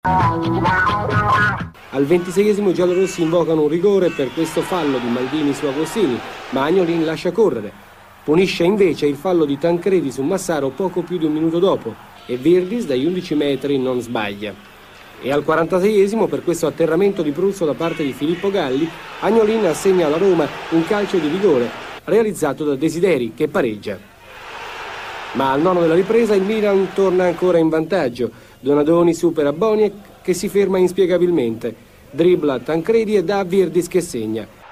Al 26esimo i giallorossi invocano un rigore per questo fallo di Maldini su Agostini, ma Agnolin lascia correre. Punisce invece il fallo di Tancredi su Massaro poco più di un minuto dopo e Virdis dagli 11 metri non sbaglia. E al 46esimo, per questo atterramento di Pruzzo da parte di Filippo Galli, Agnolin assegna alla Roma un calcio di rigore realizzato da Desideri, che pareggia. Ma al nono della ripresa il Milan torna ancora in vantaggio. Donadoni supera Boniek, che si ferma inspiegabilmente, dribbla Tancredi e dà a Virdis, che segna.